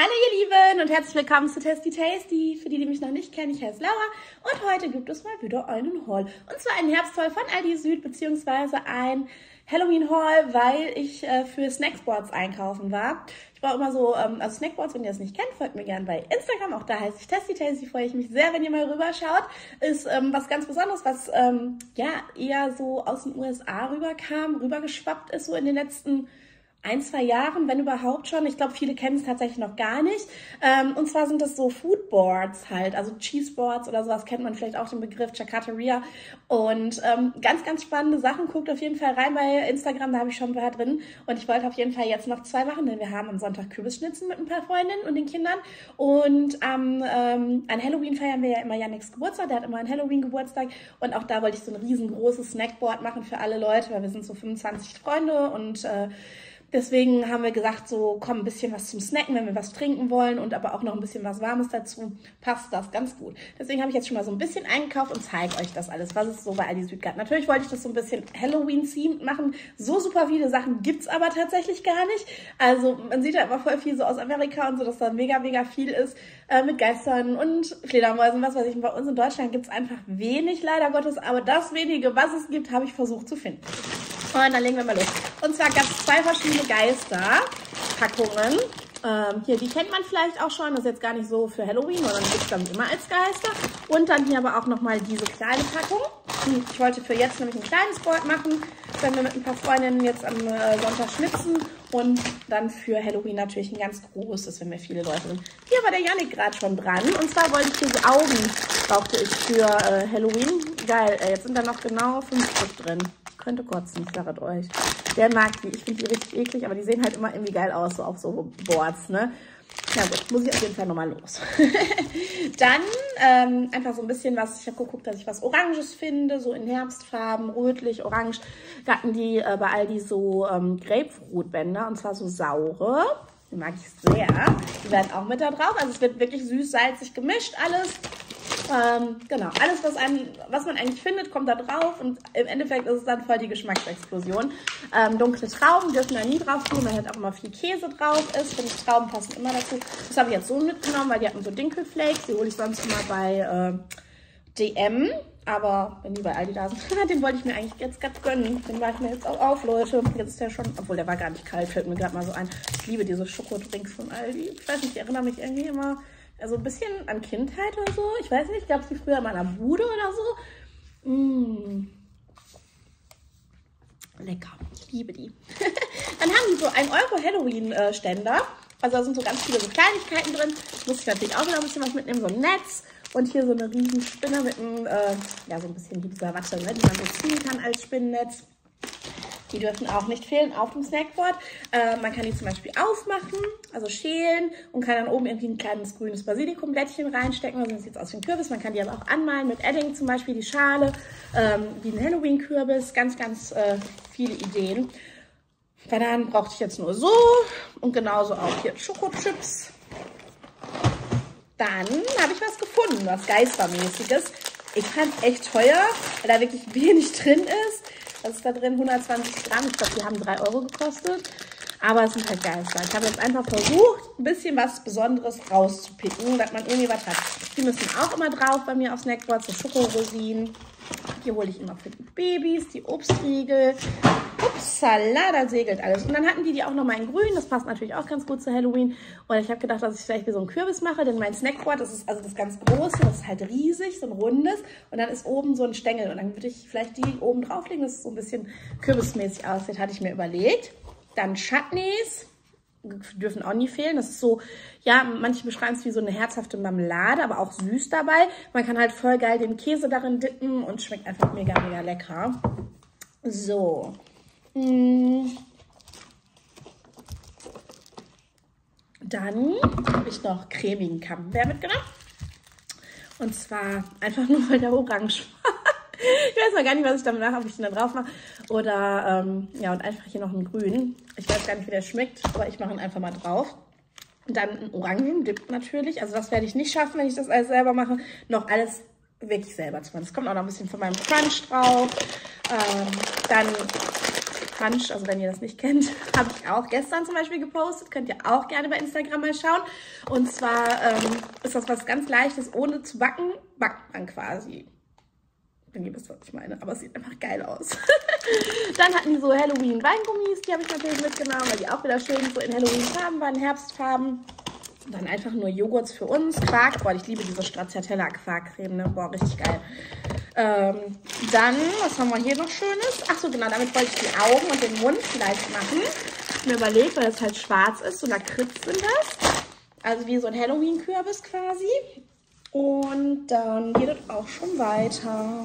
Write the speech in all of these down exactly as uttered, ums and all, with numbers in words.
Hallo ihr Lieben und herzlich willkommen zu Testy Tasty. Für die, die mich noch nicht kennen, ich heiße Laura und heute gibt es mal wieder einen Haul. Und zwar einen Herbsthaul von Aldi Süd beziehungsweise ein Halloween-Haul, weil ich äh, für Snackboards einkaufen war. Ich brauche immer so, ähm, also Snackboards, wenn ihr das nicht kennt, folgt mir gerne bei Instagram. Auch da heiße ich Testy Tasty, freue ich mich sehr, wenn ihr mal rüberschaut. Ist ähm, was ganz Besonderes, was ähm, ja eher so aus den U S A rüberkam, rübergeschwappt ist so in den letzten ein, zwei Jahren, wenn überhaupt schon. Ich glaube, viele kennen es tatsächlich noch gar nicht. Ähm, und zwar sind das so Foodboards halt, also Cheeseboards oder sowas kennt man vielleicht auch den Begriff, Charcuteria. Und ähm, ganz, ganz spannende Sachen. Guckt auf jeden Fall rein bei Instagram, da habe ich schon ein paar drin. Und ich wollte auf jeden Fall jetzt noch zwei machen, denn wir haben am Sonntag Kürbisschnitzen mit ein paar Freundinnen und den Kindern. Und am, ähm, an Halloween feiern wir ja immer Yannicks Geburtstag. Der hat immer einen Halloween-Geburtstag. Und auch da wollte ich so ein riesengroßes Snackboard machen für alle Leute, weil wir sind so fünfundzwanzig Freunde und äh, deswegen haben wir gesagt, so komm, ein bisschen was zum Snacken, wenn wir was trinken wollen und aber auch noch ein bisschen was Warmes dazu, passt das ganz gut. Deswegen habe ich jetzt schon mal so ein bisschen eingekauft und zeige euch das alles, was es so bei Aldi Süd gab. Natürlich wollte ich das so ein bisschen Halloween-themed machen. So super viele Sachen gibt es aber tatsächlich gar nicht. Also man sieht ja immer voll viel so aus Amerika und so, dass da mega, mega viel ist äh, mit Geistern und Fledermäusen, was weiß ich. Und bei uns in Deutschland gibt es einfach wenig, leider Gottes. Aber das wenige, was es gibt, habe ich versucht zu finden. Und dann legen wir mal los. Und zwar gab es zwei verschiedene Geisterpackungen. Ähm, hier, die kennt man vielleicht auch schon. Das ist jetzt gar nicht so für Halloween, sondern gibt es dann immer als Geister. Und dann hier aber auch nochmal diese kleine Packung. Ich wollte für jetzt nämlich ein kleines Board machen, wenn wir mit ein paar Freundinnen jetzt am äh, Sonntag schnitzen. Und dann für Halloween natürlich ein ganz großes, wenn wir viele Leute sind. Hier war der Yannick gerade schon dran. Und zwar wollte ich diese Augen, brauchte ich für äh, Halloween. Geil, ey, jetzt sind da noch genau fünf Stück drin. Könnte kotzen, ich sage es euch. Der mag die. Ich finde die richtig eklig, aber die sehen halt immer irgendwie geil aus, so auf so Boards, ne? Na gut, muss ich auf jeden Fall nochmal los. Dann ähm, einfach so ein bisschen was, ich habe geguckt, dass ich was Oranges finde, so in Herbstfarben, rötlich, orange. Da hatten die äh, bei Aldi so ähm, Grapefruitbänder, und zwar so saure. Die mag ich sehr. Die werden auch mit da drauf. Also es wird wirklich süß-salzig gemischt, alles. Ähm, genau, alles, was, einem, was man eigentlich findet, kommt da drauf und im Endeffekt ist es dann voll die Geschmacksexplosion. Ähm, dunkle Trauben dürfen da nie drauf tun, weil halt auch immer viel Käse drauf ist. Finde ich, Trauben passen immer dazu. Das habe ich jetzt so mitgenommen, weil die hatten so Dinkelflakes. Die hole ich sonst immer bei äh, D M. Aber wenn die bei Aldi da sind, den wollte ich mir eigentlich jetzt gerade gönnen. Den war ich mir jetzt auch auf, Leute. Jetzt ist der schon, obwohl der war gar nicht kalt, fällt mir gerade mal so ein. Ich liebe diese Schokodrinks von Aldi. Ich weiß nicht, die erinnern mich irgendwie immer also ein bisschen an Kindheit oder so. Ich weiß nicht, gab es die früher in meiner Bude oder so. Mmh. Lecker, ich liebe die. Dann haben die so einen Euro Halloween-Ständer. Also da sind so ganz viele so Kleinigkeiten drin. Muss ich natürlich auch wieder ein bisschen was mitnehmen, so ein Netz. Und hier so eine riesen Spinne mit einem, äh, ja so ein bisschen wie dieser Watte, ne, die man so ziehen kann als Spinnennetz. Die dürfen auch nicht fehlen auf dem Snackboard. Äh, man kann die zum Beispiel aufmachen, also schälen und kann dann oben irgendwie ein kleines grünes Basilikumblättchen reinstecken. Also das sieht jetzt aus wie ein Kürbis. Man kann die aber auch anmalen mit Edding zum Beispiel, die Schale, ähm, wie ein Halloween-Kürbis. Ganz, ganz äh, viele Ideen. Bananen brauchte ich jetzt nur so und genauso auch hier Schokochips. Dann habe ich was gefunden, was Geistermäßiges. Ich fand es echt teuer, weil da wirklich wenig drin ist. Was ist da drin? hundertzwanzig Gramm. Ich glaube, die haben drei Euro gekostet. Aber es sind halt Geister. Ich habe jetzt einfach versucht, ein bisschen was Besonderes rauszupicken, dass man irgendwie was hat. Die müssen auch immer drauf bei mir auf Snackboards. So Schokorosinen. Die hole ich immer für die Babys, die Obstriegel. Upsala, da segelt alles. Und dann hatten die die auch nochmal in grün. Das passt natürlich auch ganz gut zu Halloween. Und ich habe gedacht, dass ich vielleicht wie so einen Kürbis mache. Denn mein Snackboard, das ist also das ganz große, das ist halt riesig, so ein rundes. Und dann ist oben so ein Stängel. Und dann würde ich vielleicht die oben drauflegen, dass es so ein bisschen kürbismäßig aussieht, hatte ich mir überlegt. Dann Chutneys. Dürfen auch nie fehlen. Das ist so, ja, manche beschreiben es wie so eine herzhafte Marmelade, aber auch süß dabei. Man kann halt voll geil den Käse darin dippen und schmeckt einfach mega, mega lecker. So. Hm. Dann habe ich noch cremigen Camembert mitgenommen. Und zwar einfach nur, weil der orange war. Ich weiß noch gar nicht, was ich damit mache, ob ich den da drauf mache. Oder, ähm, ja, und einfach hier noch einen grünen. Ich weiß gar nicht, wie der schmeckt, aber ich mache ihn einfach mal drauf. Und dann einen Orangen-Dip natürlich. Also das werde ich nicht schaffen, wenn ich das alles selber mache. Noch alles wirklich selber zu machen. Es kommt auch noch ein bisschen von meinem Crunch drauf. Ähm, dann Crunch, also wenn ihr das nicht kennt, habe ich auch gestern zum Beispiel gepostet. Könnt ihr auch gerne bei Instagram mal schauen. Und zwar ähm, ist das was ganz Leichtes, ohne zu backen, backt man quasi. Wenn ihr wisst, was ich meine, aber es sieht einfach geil aus. Dann hatten die so Halloween-Weingummis, die habe ich natürlich mitgenommen, weil die auch wieder schön so in Halloween-Farben waren, Herbstfarben. Und dann einfach nur Joghurts für uns, Quark. Boah, ich liebe diese Stracciatella-Quarkcreme, ne? Boah, richtig geil. Ähm, dann, was haben wir hier noch Schönes? Ach so, genau, damit wollte ich die Augen und den Mund vielleicht machen. Ich habe mir überlegt, weil das halt schwarz ist, so Lakritz sind das. Also wie so ein Halloween-Kürbis quasi. Und dann geht es auch schon weiter.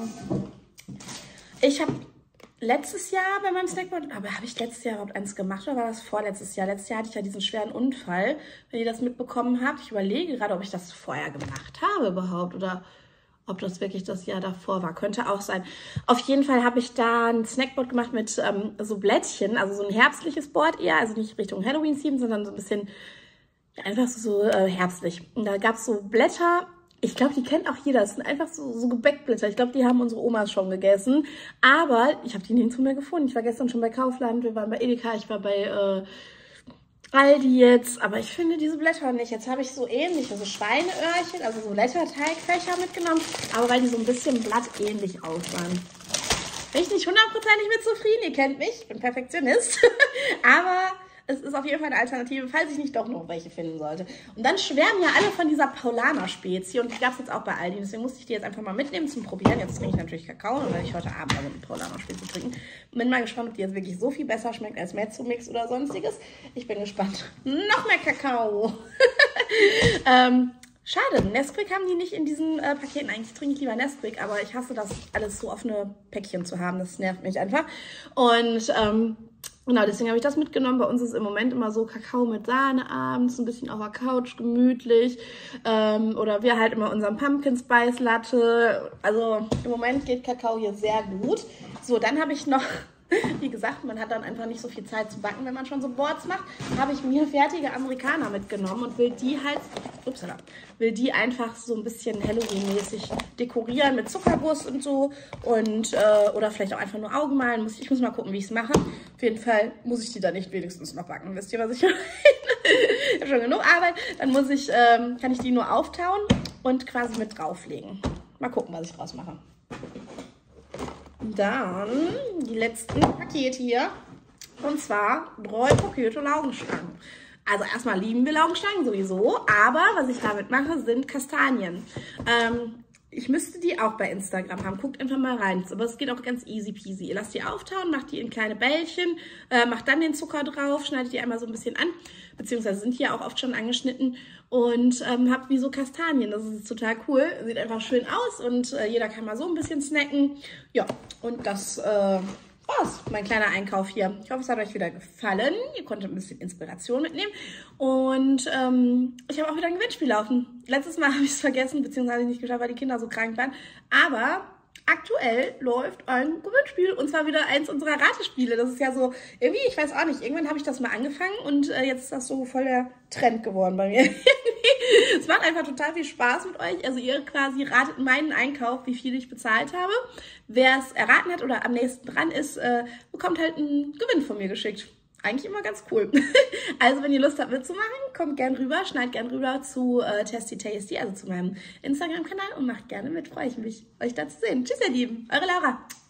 Ich habe letztes Jahr bei meinem Snackboard, aber habe ich letztes Jahr überhaupt eins gemacht oder war das vorletztes Jahr? Letztes Jahr hatte ich ja diesen schweren Unfall, wenn ihr das mitbekommen habt. Ich überlege gerade, ob ich das vorher gemacht habe überhaupt oder ob das wirklich das Jahr davor war. Könnte auch sein. Auf jeden Fall habe ich da ein Snackboard gemacht mit ähm, so Blättchen, also so ein herbstliches Board eher, also nicht Richtung Halloween-Theme, sondern so ein bisschen ja, einfach so, so äh, herbstlich. Und da gab es so Blätter. Ich glaube, die kennt auch jeder. Das sind einfach so, so Gebäckblätter. Ich glaube, die haben unsere Omas schon gegessen. Aber ich habe die nirgendwo mehr gefunden. Ich war gestern schon bei Kaufland, wir waren bei Edeka, ich war bei äh, Aldi jetzt. Aber ich finde diese Blätter nicht. Jetzt habe ich so ähnliche, so Schweineöhrchen, also so Blätterteigfächer mitgenommen. Aber weil die so ein bisschen blattähnlich aussahen. Bin ich nicht hundertprozentig mit zufrieden. Ihr kennt mich, ich bin Perfektionist. Aber es ist auf jeden Fall eine Alternative, falls ich nicht doch noch welche finden sollte. Und dann schwärmen ja alle von dieser Paulaner-Spezie. Und die gab es jetzt auch bei Aldi. Deswegen musste ich die jetzt einfach mal mitnehmen zum Probieren. Jetzt trinke ich natürlich Kakao, weil ich heute Abend also eine Paulaner-Spezie trinken. Bin mal gespannt, ob die jetzt wirklich so viel besser schmeckt als Mezzo-Mix oder sonstiges. Ich bin gespannt. Noch mehr Kakao. ähm, Schade, Nesquik haben die nicht in diesen äh, Paketen. Eigentlich trinke ich lieber Nesquik, aber ich hasse das, alles so offene Päckchen zu haben. Das nervt mich einfach. Und ähm, genau, deswegen habe ich das mitgenommen. Bei uns ist im Moment immer so Kakao mit Sahne abends, ein bisschen auf der Couch, gemütlich. Ähm, oder wir halt immer unseren Pumpkin Spice Latte. Also im Moment geht Kakao hier sehr gut. So, dann habe ich noch... Wie gesagt, man hat dann einfach nicht so viel Zeit zu backen, wenn man schon so Boards macht. Habe ich mir fertige Amerikaner mitgenommen und will die halt, upsala, will die einfach so ein bisschen Halloween-mäßig dekorieren mit Zuckerguss und so. Und, äh, oder vielleicht auch einfach nur Augen malen. Muss, ich muss mal gucken, wie ich es mache. Auf jeden Fall muss ich die dann nicht wenigstens noch backen. Wisst ihr, was ich meine? Ich habe schon genug Arbeit. Dann muss ich, ähm, kann ich die nur auftauen und quasi mit drauflegen. Mal gucken, was ich draus mache. Dann die letzten Pakete hier. Und zwar drei Pakete Laugenstangen. Also erstmal lieben wir Laugenstangen sowieso. Aber was ich damit mache, sind Kastanien. Ähm, ich müsste die auch bei Instagram haben. Guckt einfach mal rein. Aber es geht auch ganz easy peasy. Ihr lasst die auftauen, macht die in kleine Bällchen, äh, macht dann den Zucker drauf, schneidet die einmal so ein bisschen an. Beziehungsweise sind die ja auch oft schon angeschnitten. Und ähm, habt wie so Kastanien. Das ist total cool. Sieht einfach schön aus und äh, jeder kann mal so ein bisschen snacken. Ja, und das äh, war's. Mein kleiner Einkauf hier. Ich hoffe, es hat euch wieder gefallen. Ihr konntet ein bisschen Inspiration mitnehmen. Und ähm, ich habe auch wieder ein Gewinnspiel laufen. Letztes Mal habe ich es vergessen, beziehungsweise nicht geschafft, weil die Kinder so krank waren. Aber aktuell läuft ein Gewinnspiel und zwar wieder eins unserer Ratespiele. Das ist ja so, irgendwie, ich weiß auch nicht, irgendwann habe ich das mal angefangen und äh, jetzt ist das so voll der Trend geworden bei mir. Es macht einfach total viel Spaß mit euch. Also ihr quasi ratet meinen Einkauf, wie viel ich bezahlt habe. Wer es erraten hat oder am nächsten dran ist, äh, bekommt halt einen Gewinn von mir geschickt. Eigentlich immer ganz cool. Also wenn ihr Lust habt mitzumachen, kommt gern rüber, schneid gern rüber zu äh, Testy Tasty, also zu meinem Instagram-Kanal und macht gerne mit. Freue ich mich, euch da zu sehen. Tschüss, ihr Lieben. Eure Laura.